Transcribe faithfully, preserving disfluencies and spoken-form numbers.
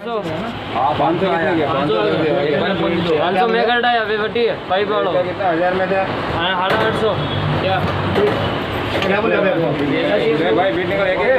सौ हाँ पाँच सौ कितने के पाँच सौ पाँच सौ में करता है अभी बटी है पाइप वालों कितना हजार में था हाँ साढ़े आठ सौ क्या क्या बोले भाई बीटने का एक